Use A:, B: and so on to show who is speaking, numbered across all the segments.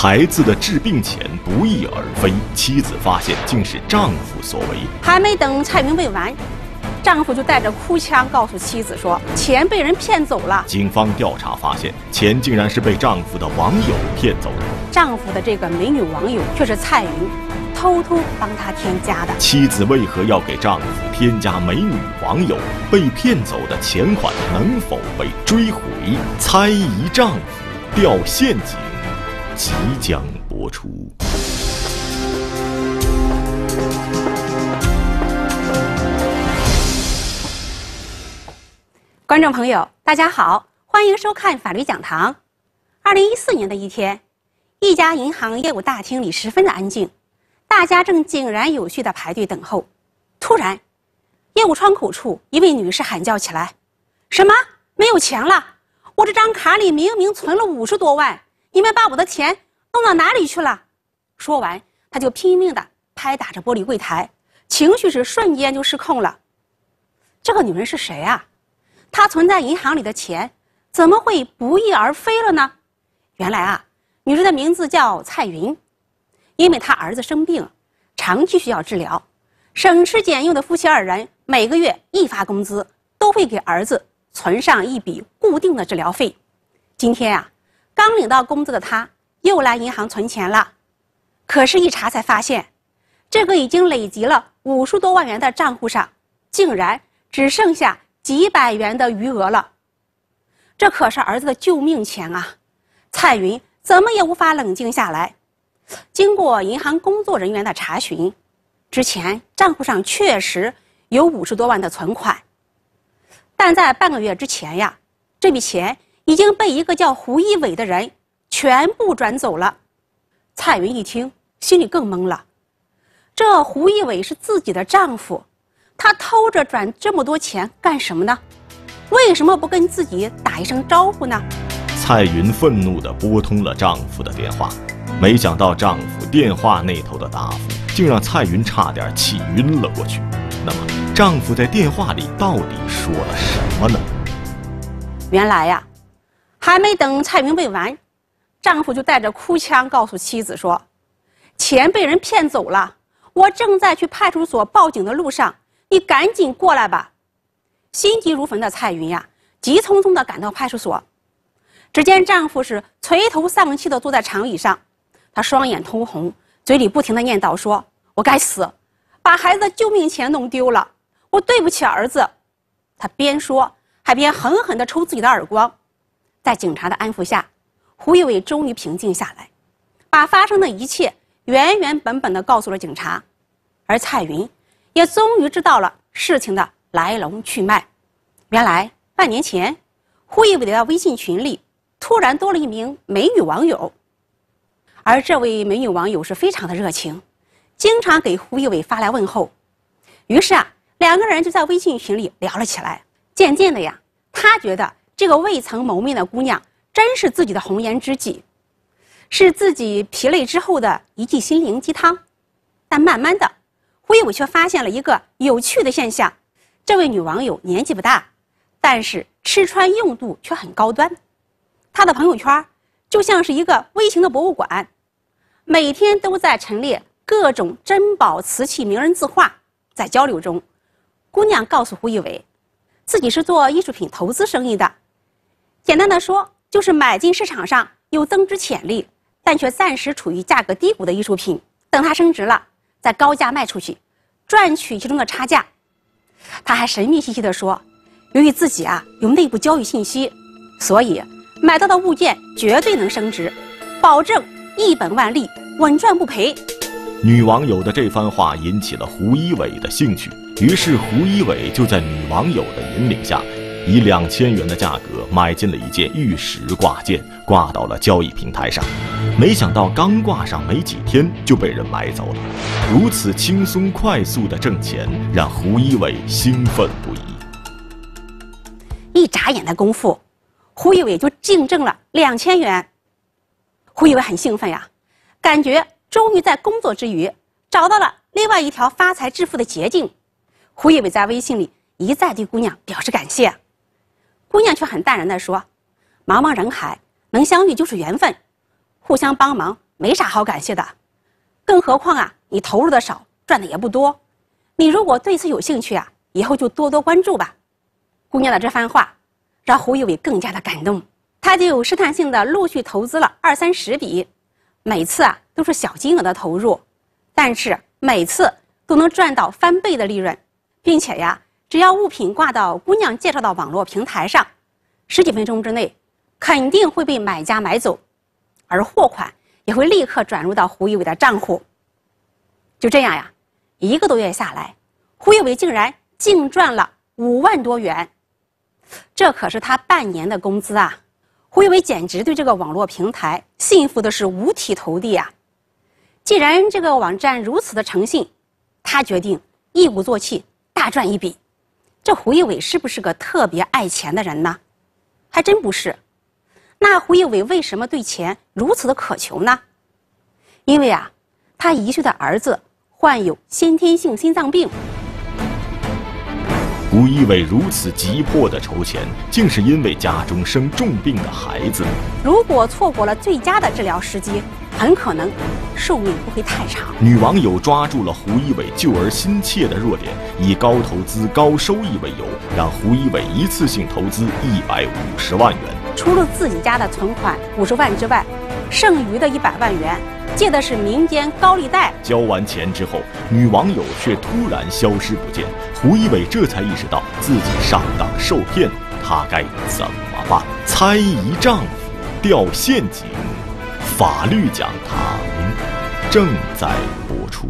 A: 孩子的治病钱不翼而飞，妻子发现竟是丈夫所为。
B: 还没等蔡云问完，丈夫就带着哭腔告诉妻子说：“钱被人骗走了。”
A: 警方调查发现，钱竟然是被丈夫的网友骗走的。
B: 丈夫的这个美女网友却是蔡云偷偷帮他添加的。
A: 妻子为何要给丈夫添加美女网友？被骗走的钱款能否被追回？猜疑丈夫掉陷阱，即将播出。
B: 观众朋友，大家好，欢迎收看法律讲堂。2014年的一天，一家银行业务大厅里十分的安静，大家正井然有序地排队等候。突然，业务窗口处一位女士喊叫起来：“什么？没有钱了？我这张卡里明明存了50多万，你们把我的钱弄到哪里去了？”说完，她就拼命地拍打着玻璃柜台，情绪是瞬间就失控了。这个女人是谁啊？她存在银行里的钱怎么会不翼而飞了呢？原来啊，女人的名字叫蔡云，因为她儿子生病，长期需要治疗，省吃俭用的夫妻二人每个月一发工资都会给儿子存上一笔固定的治疗费。今天啊，刚领到工资的她又来银行存钱了，可是一查才发现，这个已经累积了50多万元的账户上竟然只剩下几百元的余额了。这可是儿子的救命钱啊！蔡云怎么也无法冷静下来。经过银行工作人员的查询，之前账户上确实有50多万的存款，但在半个月之前呀，这笔钱已经被一个叫胡一伟的人全部转走了。蔡云一听，心里更懵了。这胡一伟是自己的丈夫，他偷着转这么多钱干什么呢？为什么不跟自己打一声招呼呢？
A: 蔡云愤怒地拨通了丈夫的电话，没想到丈夫电话那头的答复竟让蔡云差点气晕了过去。那么丈夫在电话里到底说了什么呢？
B: 原来呀，还没等蔡云问完，丈夫就带着哭腔告诉妻子说：“钱被人骗走了，我正在去派出所报警的路上，你赶紧过来吧。”心急如焚的蔡云呀，急匆匆地赶到派出所。只见丈夫是垂头丧气地坐在长椅上，他双眼通红，嘴里不停地念叨说：“我该死，把孩子的救命钱弄丢了，我对不起儿子。”他边说还边狠狠地抽自己的耳光。在警察的安抚下，胡一伟终于平静下来，把发生的一切原原本本地告诉了警察，而蔡云也终于知道了事情的来龙去脉。原来半年前，胡一伟的微信群里突然多了一名美女网友，而这位美女网友是非常的热情，经常给胡一伟发来问候。于是啊，两个人就在微信群里聊了起来。渐渐的呀，他觉得这个未曾谋面的姑娘真是自己的红颜知己，是自己疲累之后的一剂心灵鸡汤。但慢慢的，胡一伟却发现了一个有趣的现象：这位女网友年纪不大，但是吃穿用度却很高端。她的朋友圈就像是一个微型的博物馆，每天都在陈列各种珍宝瓷器名人字画。在交流中，姑娘告诉胡一伟，自己是做艺术品投资生意的，简单的说就是买进市场上有增值潜力但却暂时处于价格低谷的艺术品，等它升值了再高价卖出去，赚取其中的差价。她还神秘兮兮地说，由于自己啊有内部交易信息，所以买到的物件绝对能升值，保证一本万利，稳赚不赔。
A: 女网友的这番话引起了胡一伟的兴趣，于是胡一伟就在女网友的引领下，以2000元的价格买进了一件玉石挂件，挂到了交易平台上。没想到刚挂上没几天就被人买走了，如此轻松快速的挣钱让胡一伟兴奋不已。
B: 一眨眼的功夫，胡一伟就净挣了2000元。胡一伟很兴奋呀，感觉终于在工作之余找到了另外一条发财致富的捷径。胡一伟在微信里一再对姑娘表示感谢，姑娘却很淡然地说，茫茫人海能相遇就是缘分，互相帮忙没啥好感谢的，更何况啊，你投入的少，赚的也不多。你如果对此有兴趣啊，以后就多多关注吧。”姑娘的这番话让胡一伟更加的感动，他就试探性的陆续投资了20-30笔，每次啊都是小金额的投入，但是每次都能赚到翻倍的利润，并且呀，只要物品挂到姑娘介绍的网络平台上，10几分钟之内肯定会被买家买走，而货款也会立刻转入到胡一伟的账户。就这样呀，1个多月下来，胡一伟竟然净赚了5万多元，这可是他半年的工资啊！胡一伟简直对这个网络平台信服的是五体投地啊！既然这个网站如此的诚信，他决定一鼓作气大赚一笔。这胡一伟是不是个特别爱钱的人呢？还真不是。那胡一伟为什么对钱如此的渴求呢？因为啊，他1岁的儿子患有先天性心脏病。
A: 胡一伟如此急迫地筹钱，竟是因为家中生重病的孩子。
B: 如果错过了最佳的治疗时机，很可能寿命不会太长。
A: 女网友抓住了胡一伟救儿心切的弱点，以高投资高收益为由，让胡一伟一次性投资150万元。
B: 除了自己家的存款50万之外，剩余的100万元借的是民间高利贷。
A: 交完钱之后，女网友却突然消失不见。胡一伟这才意识到自己上当受骗，他该怎么办？猜疑丈夫掉陷阱，法律讲堂正在播出。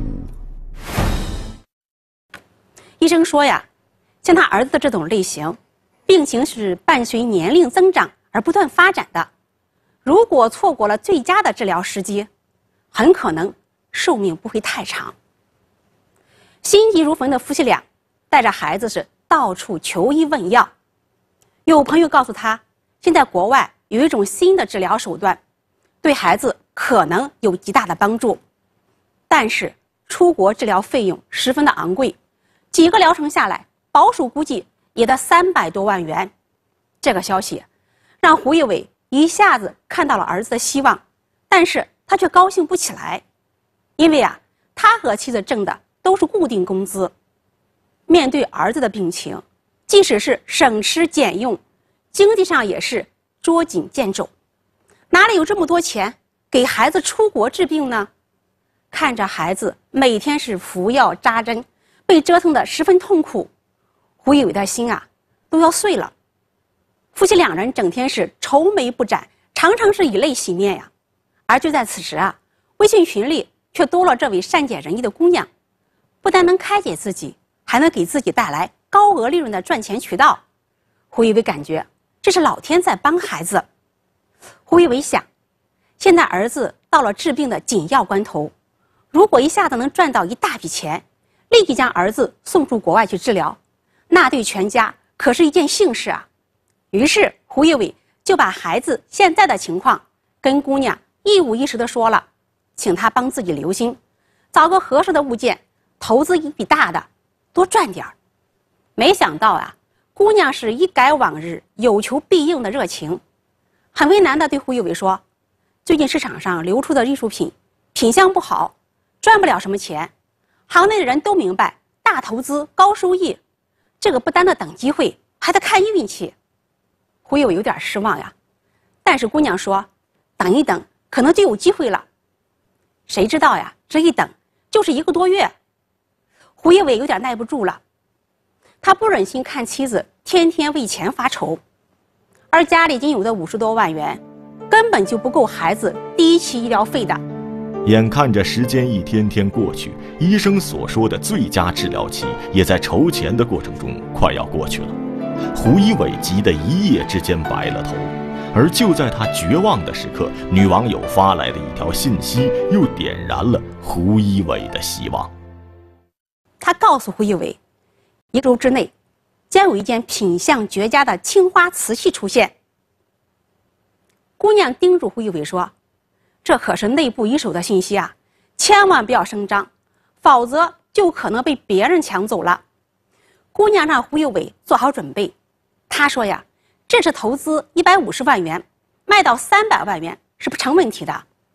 B: 医生说呀，像他儿子的这种类型，病情是伴随年龄增长而不断发展的。如果错过了最佳的治疗时机，很可能寿命不会太长。心急如焚的夫妻俩带着孩子是到处求医问药。有朋友告诉他，现在国外有一种新的治疗手段，对孩子可能有极大的帮助，但是出国治疗费用十分的昂贵，几个疗程下来，保守估计也得300多万元。这个消息让胡一伟一下子看到了儿子的希望，但是他却高兴不起来，因为啊，他和妻子挣的都是固定工资，面对儿子的病情，即使是省吃俭用，经济上也是捉襟见肘，哪里有这么多钱给孩子出国治病呢？看着孩子每天是服药扎针，被折腾得十分痛苦，胡一伟的心啊都要碎了。夫妻两人整天是愁眉不展，常常是以泪洗面呀。而就在此时啊，微信群里却多了这位善解人意的姑娘，不但能开解自己，还能给自己带来高额利润的赚钱渠道。胡一伟感觉这是老天在帮孩子。胡一伟想，现在儿子到了治病的紧要关头，如果一下子能赚到一大笔钱，立即将儿子送出国外去治疗，那对全家可是一件幸事啊。于是胡一伟就把孩子现在的情况跟姑娘一五一十地说了，请她帮自己留心，找个合适的物件，投资一笔大的，多赚点儿。没想到啊，姑娘是一改往日有求必应的热情，很为难地对胡一伟说，最近市场上流出的艺术品品相不好，赚不了什么钱，行内的人都明白大投资高收益，这个不单的等机会，还得看运气。胡一伟有点失望呀，但是姑娘说，等一等可能就有机会了。谁知道呀，这一等就是1个多月。胡一伟有点耐不住了，他不忍心看妻子天天为钱发愁，而家里仅有的50多万元根本就不够孩子第1期医疗费的。
A: 眼看着时间一天天过去，医生所说的最佳治疗期也在筹钱的过程中快要过去了。胡一伟急得一夜之间白了头，而就在他绝望的时刻，女网友发来的一条信息又点燃了胡一伟的希望。
B: 他告诉胡一伟，1周之内将有一件品相绝佳的青花瓷器出现。姑娘叮嘱胡一伟说，这可是内部一手的信息啊，千万不要声张，否则就可能被别人抢走了。姑娘让胡一伟做好准备，她说呀，这次投资150万元，卖到300万元是不成问题的。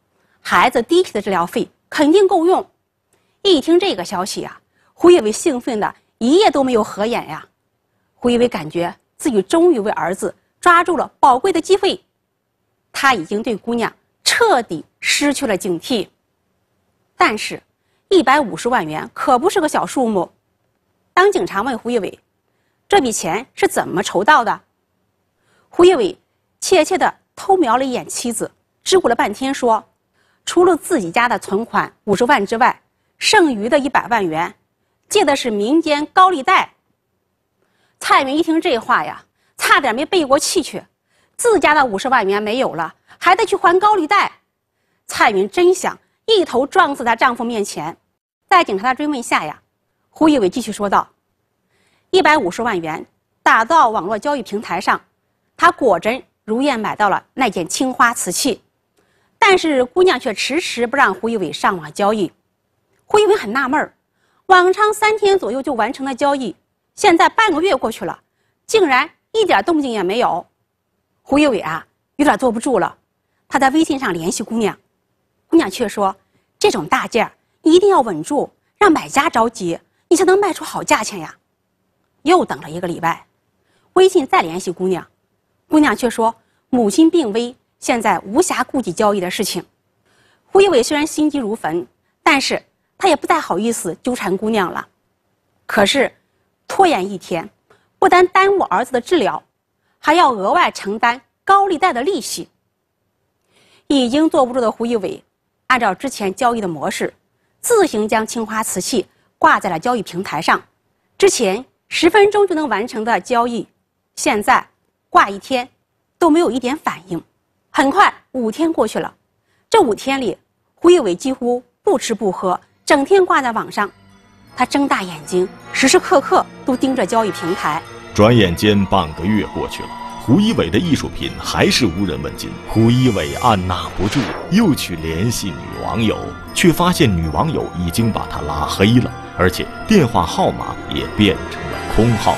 B: 孩子第一期的治疗费肯定够用。一听这个消息呀，胡一伟兴奋的一夜都没有合眼呀。胡一伟感觉自己终于为儿子抓住了宝贵的机会，他已经对姑娘彻底失去了警惕。但是150万元可不是个小数目。当警察问胡一伟这笔钱是怎么筹到的，胡一伟怯怯地偷瞄了一眼妻子，支吾了半天说，除了自己家的存款50万之外，剩余的100万元借的是民间高利贷。蔡云一听这话呀，差点没背过气去，自家的50万元没有了，还得去还高利贷。蔡云真想一头撞死在丈夫面前。在警察的追问下呀，胡一伟继续说道，150万元打到网络交易平台上，他果真如愿买到了那件青花瓷器，但是姑娘却迟迟不让胡一伟上网交易。胡一伟很纳闷，往常3天左右就完成了交易，现在半个月过去了，竟然一点动静也没有。胡一伟有点坐不住了，他在微信上联系姑娘，姑娘却说，这种大件你一定要稳住，让买家着急，你才能卖出好价钱呀。又等了1个礼拜，微信再联系姑娘，姑娘却说母亲病危，现在无暇顾及交易的事情。胡一伟虽然心急如焚，但是他也不太好意思纠缠姑娘了。可是拖延1天，不但耽误儿子的治疗，还要额外承担高利贷的利息。已经坐不住的胡一伟按照之前交易的模式，自行将青花瓷器挂在了交易平台上。之前10分钟就能完成的交易，现在挂1天都没有一点反应。很快5天过去了，这5天里，胡一伟几乎不吃不喝，整天挂在网上。他睁大眼睛，时时刻刻都盯着交易平台。
A: 转眼间半个月过去了，胡一伟的艺术品还是无人问津。胡一伟按捺不住，又去联系女网友，却发现女网友已经把他拉黑了，而且电话号码也变成了空号。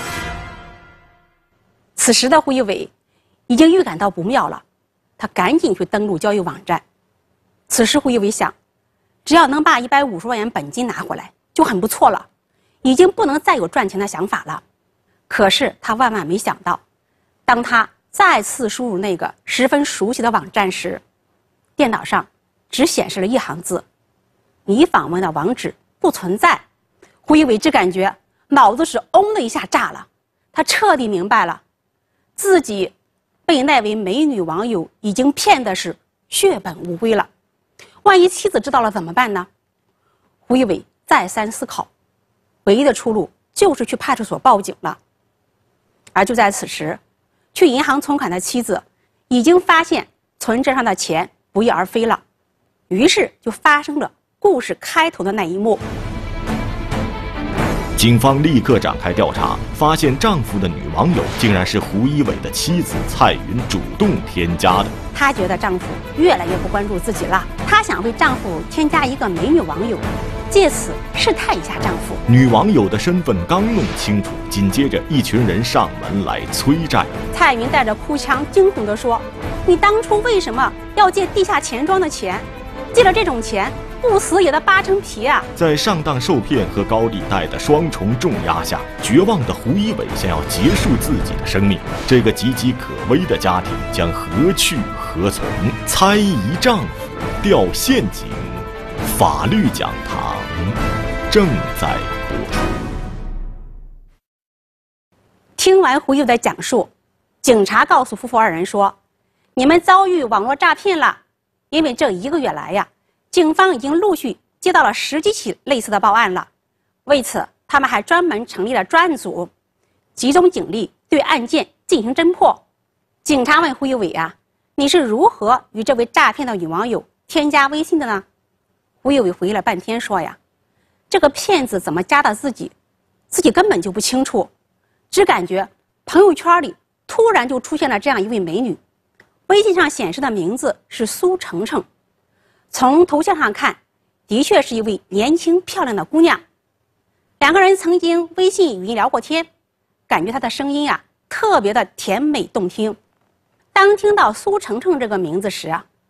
B: 此时的胡一伟已经预感到不妙了，他赶紧去登录交易网站。此时胡一伟想，只要能把150万元本金拿回来就很不错了，已经不能再有赚钱的想法了。可是他万万没想到，当他再次输入那个十分熟悉的网站时，电脑上只显示了1行字：你访问的网址不存在。胡一伟只感觉脑子是嗡的一下炸了，他彻底明白了，自己被那位美女网友已经骗的是血本无归了。万一妻子知道了怎么办呢？胡一伟再三思考，唯一的出路就是去派出所报警了。而就在此时，去银行存款的妻子已经发现存折上的钱不翼而飞了，于是就发生了故事开头的那一幕。
A: 警方立刻展开调查，发现丈夫的女网友竟然是胡一伟的妻子蔡云主动添加的。
B: 她觉得丈夫越来越不关注自己了，她想为丈夫添加一个美女网友，借此试探一下丈夫。
A: 女网友的身份刚弄清楚，紧接着一群人上门来催债。
B: 蔡云带着哭腔惊恐地说：“你当初为什么要借地下钱庄的钱？借了这种钱，不死也得扒成皮啊！”
A: 在上当受骗和高利贷的双重重压下，绝望的胡一伟想要结束自己的生命。这个岌岌可危的家庭将何去何从？猜疑丈夫掉陷阱，法律讲堂正在播出。
B: 听完胡一伟的讲述，警察告诉夫妇2人说：“你们遭遇网络诈骗了。”因为这1个月来呀，警方已经陆续接到了10几起类似的报案了。为此，他们还专门成立了专案组，集中警力对案件进行侦破。警察问胡一伟你是如何与这位诈骗的女网友添加微信的呢？胡一伟回忆了半天说这个骗子怎么加的自己根本就不清楚，只感觉朋友圈里突然就出现了这样一位美女，微信上显示的名字是苏程程，从头像上看，的确是一位年轻漂亮的姑娘。2个人曾经微信语音聊过天，感觉她的声音特别的甜美动听。当听到苏程程这个名字时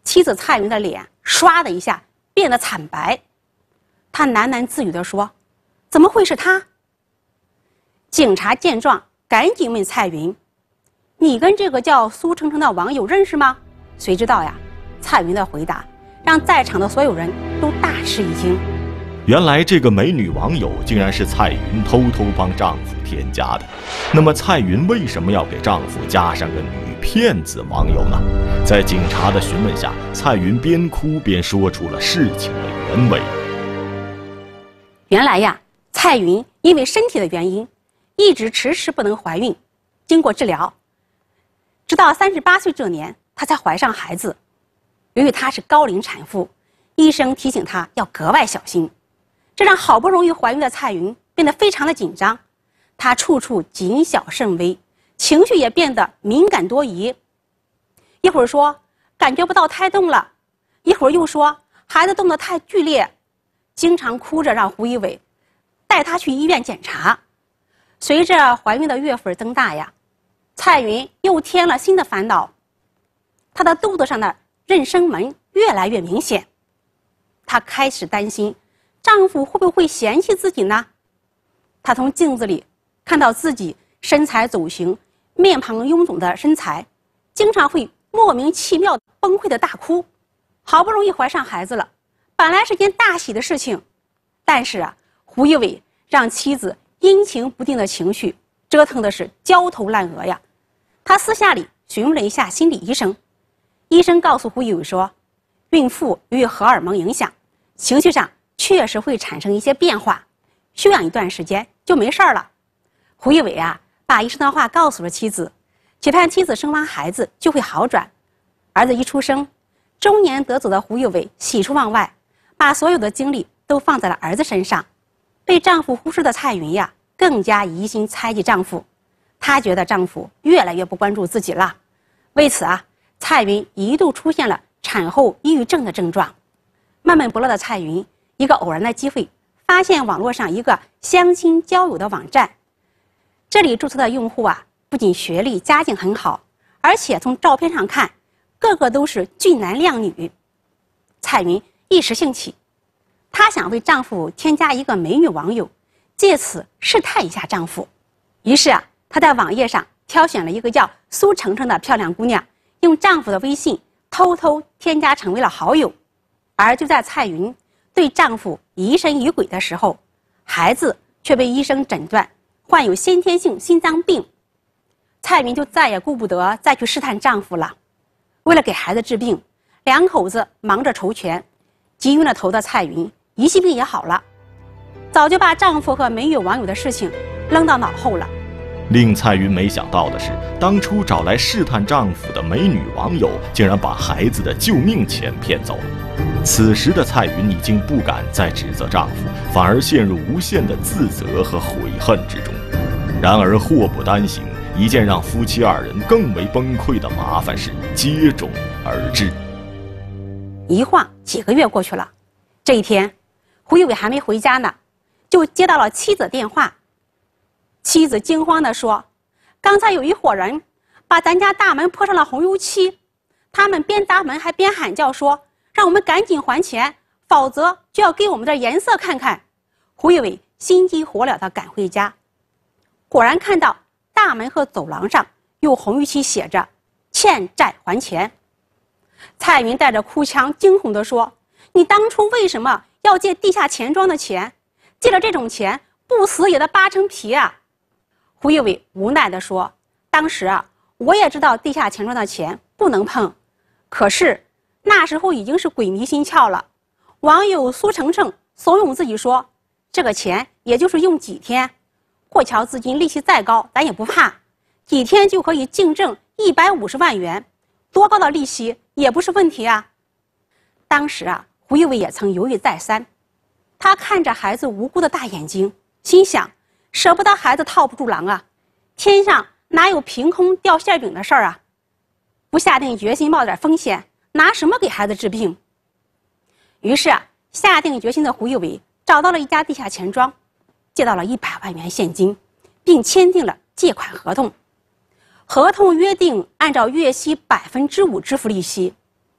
B: 妻子蔡云的脸唰的一下变得惨白，他喃喃自语地说：“怎么会是他？”警察见状，赶紧问蔡云：“你跟这个叫苏程程的网友认识吗？”谁知道呀，蔡云的回答让在场的所有人都大吃一惊。
A: 原来这个美女网友竟然是蔡云偷偷帮丈夫添加的。那么蔡云为什么要给丈夫加上个女骗子网友呢？在警察的询问下，蔡云边哭边说出了事情的原委。
B: 原来呀，蔡云因为身体的原因，一直迟迟不能怀孕。经过治疗，直到38岁这年，她才怀上孩子。由于她是高龄产妇，医生提醒她要格外小心。这让好不容易怀孕的蔡云变得非常的紧张，她处处谨小慎微，情绪也变得敏感多疑。一会儿说感觉不到胎动了，一会儿又说孩子动得太剧烈，经常哭着让胡一伟带她去医院检查。随着怀孕的月份增大呀，蔡云又添了新的烦恼，她的肚子上的妊娠纹越来越明显。她开始担心丈夫会不会嫌弃自己呢？她从镜子里看到自己身材走形、面庞臃肿的身材，经常会莫名其妙崩溃的大哭。好不容易怀上孩子了，本来是件大喜的事情，但是啊，胡一伟让妻子阴晴不定的情绪折腾的是焦头烂额呀。他私下里询问了一下心理医生，医生告诉胡一伟说，孕妇由于荷尔蒙影响，情绪上确实会产生一些变化，休养一段时间就没事了。胡一伟啊，把医生的话告诉了妻子，期盼妻子生完孩子就会好转。儿子一出生，中年得子的胡一伟喜出望外，把所有的精力都放在了儿子身上。被丈夫忽视的蔡云呀，更加疑心猜忌丈夫。她觉得丈夫越来越不关注自己了。为此啊，蔡云一度出现了产后抑郁症的症状。闷闷不乐的蔡云，一个偶然的机会发现网络上一个相亲交友的网站，这里注册的用户啊，不仅学历家境很好，而且从照片上看，个个都是俊男靓女。蔡云一时兴起，她想为丈夫添加一个美女网友，借此试探一下丈夫。于是啊，她在网页上挑选了一个叫苏程程的漂亮姑娘，用丈夫的微信偷偷添加成为了好友。而就在蔡云对丈夫疑神疑鬼的时候，孩子却被医生诊断患有先天性心脏病。蔡云就再也顾不得再去试探丈夫了。为了给孩子治病，两口子忙着筹钱。急晕了头的蔡云疑心病也好了，早就把丈夫和美女网友的事情扔到脑后了。
A: 令蔡云没想到的是，当初找来试探丈夫的美女网友竟然把孩子的救命钱骗走了。此时的蔡云已经不敢再指责丈夫，反而陷入无限的自责和悔恨之中。然而祸不单行，一件让夫妻二人更为崩溃的麻烦事接踵而至。
B: 一晃几个月过去了，这一天，胡一伟还没回家呢，就接到了妻子的电话。妻子惊慌地说，刚才有一伙人把咱家大门泼上了红油漆，他们边砸门还边喊叫说，让我们赶紧还钱，否则就要给我们的颜色看看。胡一伟心急火燎地赶回家，果然看到大门和走廊上用红油漆写着欠债还钱。蔡云带着哭腔惊恐地说，你当初为什么要借地下钱庄的钱？借了这种钱不死也得扒成皮啊。胡一伟无奈地说，当时啊，我也知道地下钱庄的钱不能碰，可是那时候已经是鬼迷心窍了。网友苏程程怂恿自己说，这个钱也就是用几天，过桥资金利息再高咱也不怕，几天就可以净挣150万元，多高的利息也不是问题啊。当时啊，胡一伟也曾犹豫再三，他看着孩子无辜的大眼睛，心想舍不得孩子套不住狼啊，天上哪有凭空掉馅饼的事儿啊，不下定决心冒点风险，拿什么给孩子治病？于是啊，下定决心的胡一伟找到了一家地下钱庄，借到了100万元现金，并签订了借款合同。合同约定按照月息5%支付利息。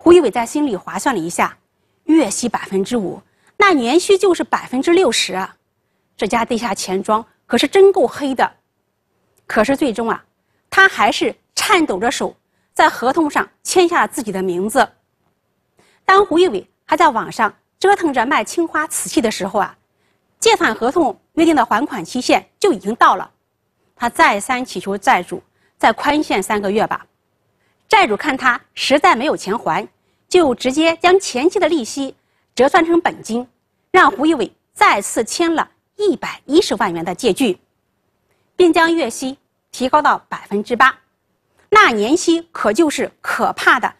B: 胡一伟在心里划算了一下，月息5%，那年息就是60%啊！这家地下钱庄可是真够黑的。可是最终啊，他还是颤抖着手在合同上签下了自己的名字。当胡一伟还在网上折腾着卖青花瓷器的时候啊，借款合同约定的还款期限就已经到了。他再三祈求债主再宽限3个月吧。债主看他实在没有钱还，就直接将前期的利息折算成本金，让胡一伟再次签了110万元的借据，并将月息提高到8%，那年息可就是可怕的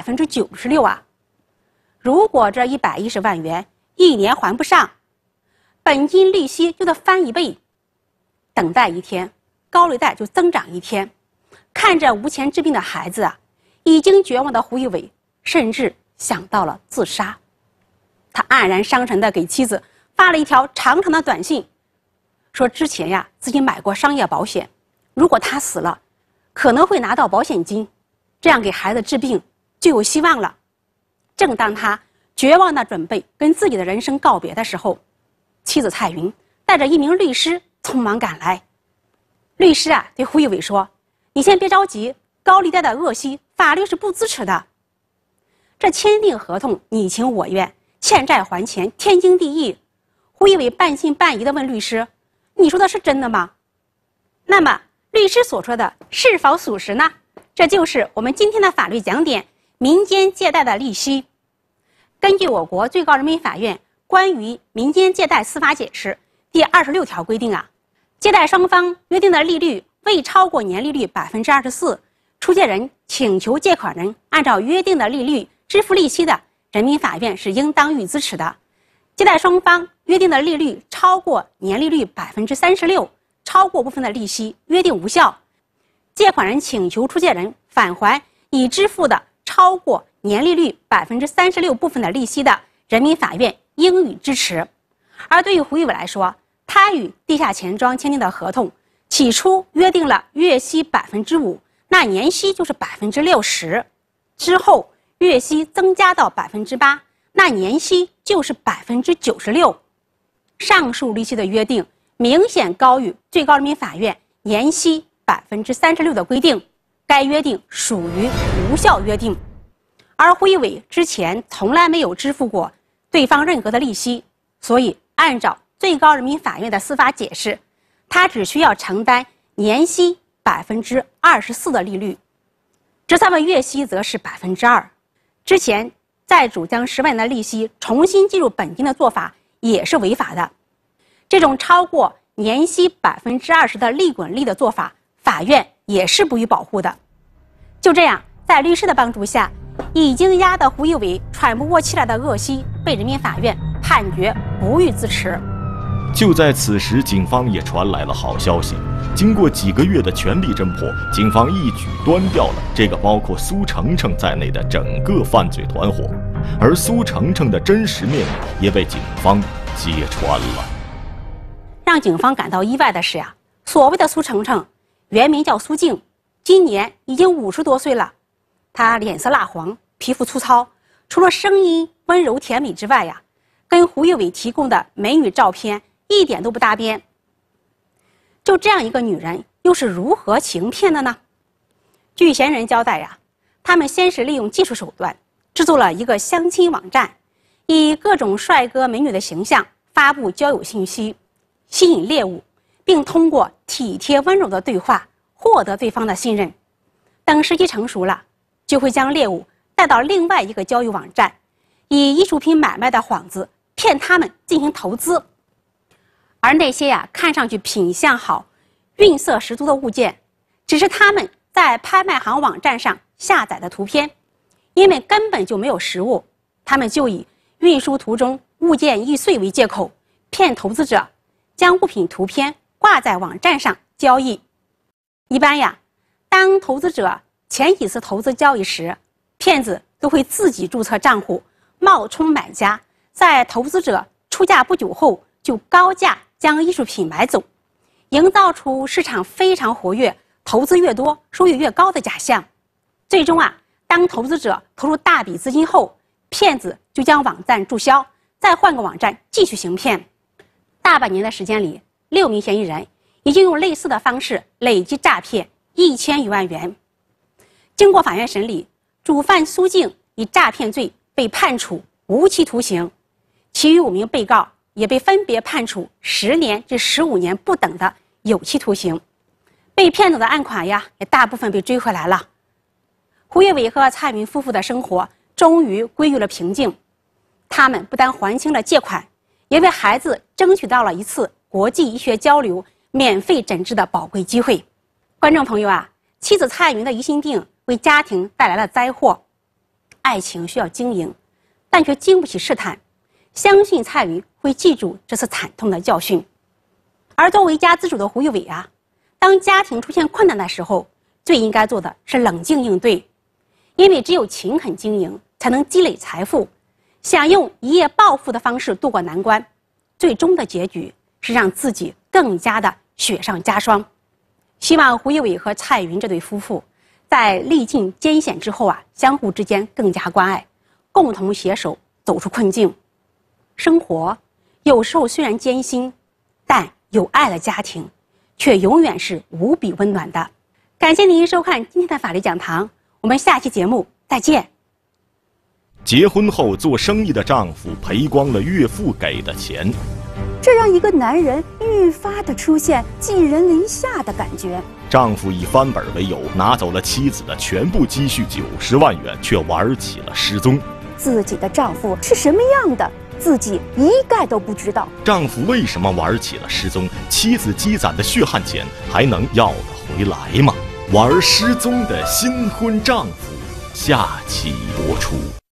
B: 96%啊！如果这110万元1年还不上，本金利息就得翻1倍，等待一天，高利贷就增长1天。看着无钱治病的孩子啊，已经绝望的胡一伟甚至想到了自杀。他黯然伤神地给妻子发了一条长长的短信，说之前呀自己买过商业保险，如果他死了，可能会拿到保险金，这样给孩子治病就有希望了。正当他绝望地准备跟自己的人生告别的时候，妻子蔡云带着一名律师匆忙赶来。律师啊对胡一伟说，你先别着急，高利贷的恶习法律是不支持的。这签订合同你情我愿，欠债还钱天经地义。胡一伟半信半疑地问律师，你说的是真的吗？那么律师所说的是否属实呢？这就是我们今天的法律讲点，民间借贷的利息。根据我国最高人民法院关于民间借贷司法解释第26条规定啊，借贷双方约定的利率未超过年利率24%，出借人请求借款人按照约定的利率支付利息的，人民法院是应当予以支持的。借贷双方约定的利率超过年利率36%，超过部分的利息约定无效，借款人请求出借人返还已支付的超过年利率36%部分的利息的，人民法院应予支持。而对于胡一伟来说，他与地下钱庄签订的合同起初约定了月息5%，那年息就是60%，之后月息增加到8%，那年息就是96%。上述利息的约定明显高于最高人民法院年息36%的规定，该约定属于无效约定。而胡一伟之前从来没有支付过对方任何的利息，所以按照最高人民法院的司法解释，他只需要承担年息24%的利率，折算为月息则是2%。之前债主将10万元的利息重新计入本金的做法也是违法的。这种超过年息20%的利滚利的做法，法院也是不予保护的。就这样，在律师的帮助下，已经压得胡一伟喘不过气来的恶息被人民法院判决不予支持。
A: 就在此时，警方也传来了好消息。经过几个月的全力侦破，警方一举端掉了这个包括苏程程在内的整个犯罪团伙，而苏程程的真实面目也被警方揭穿了。
B: 让警方感到意外的是呀，所谓的苏程程原名叫苏静，今年已经50多岁了。她脸色蜡黄，皮肤粗糙，除了声音温柔甜美之外呀，跟胡一伟提供的美女照片一点都不搭边。就这样一个女人，又是如何行骗的呢？据嫌疑人交代呀，他们先是利用技术手段制作了一个相亲网站，以各种帅哥美女的形象发布交友信息，吸引猎物，并通过体贴温柔的对话获得对方的信任。等时机成熟了，就会将猎物带到另外一个交友网站，以艺术品买卖的幌子骗他们进行投资。而那些看上去品相好、韵色十足的物件，只是他们在拍卖行网站上下载的图片，因为根本就没有实物，他们就以运输途中物件易碎为借口，骗投资者将物品图片挂在网站上交易。一般当投资者前几次投资交易时，骗子都会自己注册账户，冒充买家，在投资者出价不久后就高价将艺术品买走，营造出市场非常活跃、投资越多收益越高的假象。最终当投资者投入大笔资金后，骗子就将网站注销，再换个网站继续行骗。大半年的时间里，6名嫌疑人已经用类似的方式累计诈骗1000余万元。经过法院审理，主犯苏静以诈骗罪被判处无期徒刑，其余5名被告也被分别判处10年至15年不等的有期徒刑。被骗走的案款呀，也大部分被追回来了。胡一伟和蔡云夫妇的生活终于归于了平静，他们不但还清了借款，也为孩子争取到了一次国际医学交流、免费诊治的宝贵机会。观众朋友啊，妻子蔡云的疑心病为家庭带来了灾祸。爱情需要经营，但却经不起试探。相信蔡云会记住这次惨痛的教训。而作为家自主的胡一伟啊，当家庭出现困难的时候，最应该做的是冷静应对，因为只有勤恳经营，才能积累财富。想用一夜暴富的方式渡过难关，最终的结局是让自己更加的雪上加霜。希望胡一伟和蔡云这对夫妇在历尽艰险之后啊，相互之间更加关爱，共同携手走出困境。生活有时候虽然艰辛，但有爱的家庭却永远是无比温暖的。感谢您收看今天的法律讲堂，我们下期节目再见。
A: 结婚后做生意的丈夫赔光了岳父给的钱，
C: 这让一个男人愈发的出现寄人篱下的感觉。
A: 丈夫以翻本为由拿走了妻子的全部积蓄90万元，却玩起了失踪。
C: 自己的丈夫是什么样的，自己一概都不知道。
A: 丈夫为什么玩起了失踪？妻子积攒的血汗钱还能要得回来吗？玩失踪的新婚丈夫，下期播出。